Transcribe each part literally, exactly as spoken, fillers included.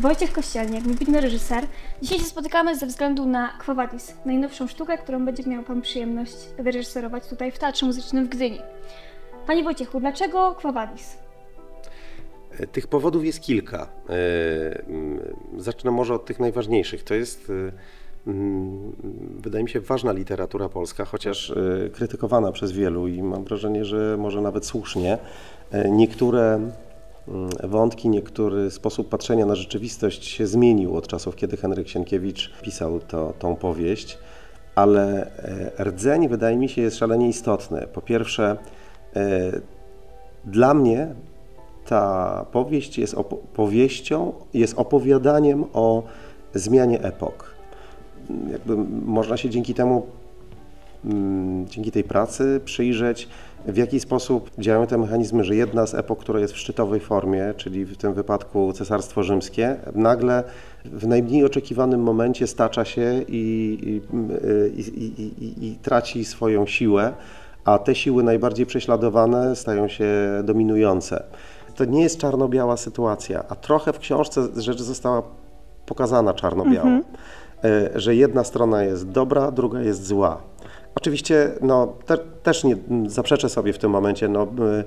Wojciech Kościelniak, wybitny reżyser. Dzisiaj się spotykamy ze względu na Quo Vadis, najnowszą sztukę, którą będzie miał Pan przyjemność wyreżyserować tutaj w Teatrze Muzycznym w Gdyni. Panie Wojciechu, dlaczego Quo Vadis? Tych powodów jest kilka. Zacznę może od tych najważniejszych. To jest, wydaje mi się, ważna literatura polska, chociaż krytykowana przez wielu i mam wrażenie, że może nawet słusznie. Niektóre wątki, niektóry sposób patrzenia na rzeczywistość się zmienił od czasów, kiedy Henryk Sienkiewicz pisał to, tą powieść, ale rdzeń, wydaje mi się, jest szalenie istotny. Po pierwsze, dla mnie ta powieść jest opowieścią, jest opowiadaniem o zmianie epok. Jakby można się dzięki temu, dzięki tej pracy przyjrzeć, w jaki sposób działają te mechanizmy, że jedna z epok, która jest w szczytowej formie, czyli w tym wypadku Cesarstwo Rzymskie, nagle w najmniej oczekiwanym momencie stacza się i, i, i, i, i traci swoją siłę, a te siły najbardziej prześladowane stają się dominujące. To nie jest czarno-biała sytuacja, a trochę w książce rzecz została pokazana czarno-biało, mhm. że jedna strona jest dobra, druga jest zła. Oczywiście no, te, też nie zaprzeczę sobie w tym momencie, no,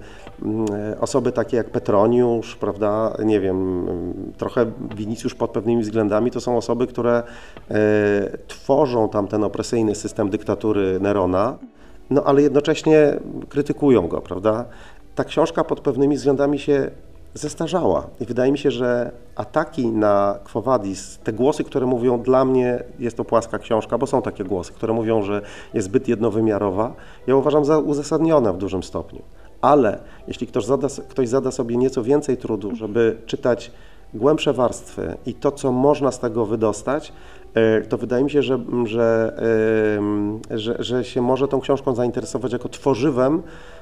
osoby takie jak Petroniusz, prawda, nie wiem, trochę Winicjusz pod pewnymi względami, to są osoby, które e, tworzą tam ten opresyjny system dyktatury Nerona, no ale jednocześnie krytykują go, prawda. Ta książka pod pewnymi względami się zestarzała i wydaje mi się, że ataki na Quo Vadis, te głosy, które mówią, dla mnie jest to płaska książka, bo są takie głosy, które mówią, że jest zbyt jednowymiarowa, ja uważam za uzasadnione w dużym stopniu. Ale jeśli ktoś zada, ktoś zada sobie nieco więcej trudu, żeby czytać głębsze warstwy i to, co można z tego wydostać, to wydaje mi się, że, że, że, że się może tą książką zainteresować jako tworzywem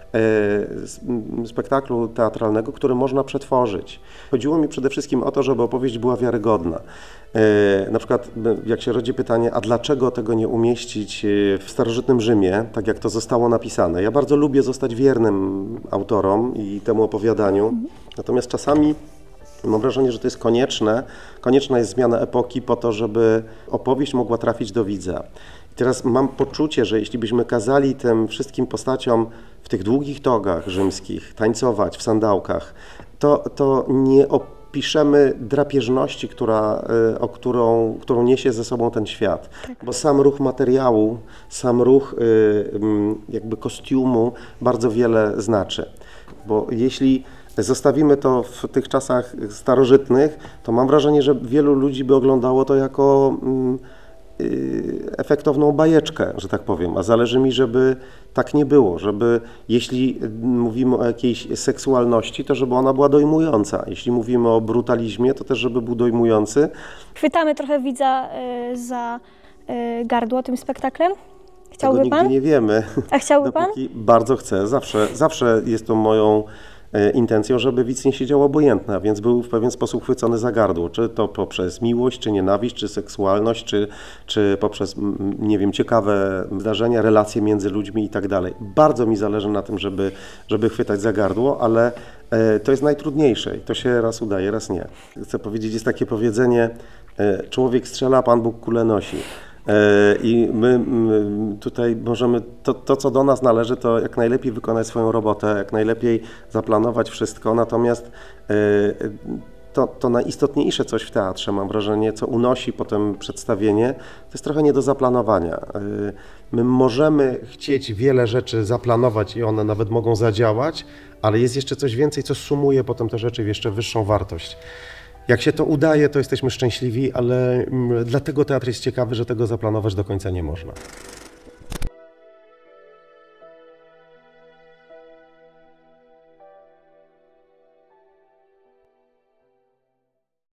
spektaklu teatralnego, który można przetworzyć. Chodziło mi przede wszystkim o to, żeby opowieść była wiarygodna. Na przykład jak się rodzi pytanie, a dlaczego tego nie umieścić w starożytnym Rzymie, tak jak to zostało napisane. Ja bardzo lubię zostać wiernym autorom i temu opowiadaniu, natomiast czasami mam wrażenie, że to jest konieczne. Konieczna jest zmiana epoki po to, żeby opowieść mogła trafić do widza. I teraz mam poczucie, że jeśli byśmy kazali tym wszystkim postaciom w tych długich togach rzymskich tańcować w sandałkach, to, to nie opiszemy drapieżności, która, o którą, którą niesie ze sobą ten świat. Tak. Bo sam ruch materiału, sam ruch jakby kostiumu bardzo wiele znaczy. Bo jeśli zostawimy to w tych czasach starożytnych, to mam wrażenie, że wielu ludzi by oglądało to jako efektowną bajeczkę, że tak powiem, a zależy mi, żeby tak nie było, żeby jeśli mówimy o jakiejś seksualności, to żeby ona była dojmująca, jeśli mówimy o brutalizmie, to też żeby był dojmujący. Chwytamy trochę widza y, za y, gardło tym spektaklem. Chciałby Tego nigdy Pan? nie wiemy. A chciałby Pan? Bardzo chcę, zawsze, zawsze jest to moją intencją, żeby widz nie siedział obojętny, a więc był w pewien sposób chwycony za gardło, czy to poprzez miłość, czy nienawiść, czy seksualność, czy, czy poprzez, nie wiem, ciekawe zdarzenia, relacje między ludźmi i tak dalej. Bardzo mi zależy na tym, żeby, żeby chwytać za gardło, ale to jest najtrudniejsze i to się raz udaje, raz nie. Chcę powiedzieć, jest takie powiedzenie, człowiek strzela, Pan Bóg kulę nosi. I my tutaj możemy, to, to co do nas należy, to jak najlepiej wykonać swoją robotę, jak najlepiej zaplanować wszystko, natomiast to, to najistotniejsze coś w teatrze, mam wrażenie, co unosi potem przedstawienie, to jest trochę nie do zaplanowania. My możemy chcieć wiele rzeczy zaplanować i one nawet mogą zadziałać, ale jest jeszcze coś więcej, co sumuje potem te rzeczy w jeszcze wyższą wartość. Jak się to udaje, to jesteśmy szczęśliwi, ale dlatego teatr jest ciekawy, że tego zaplanować do końca nie można.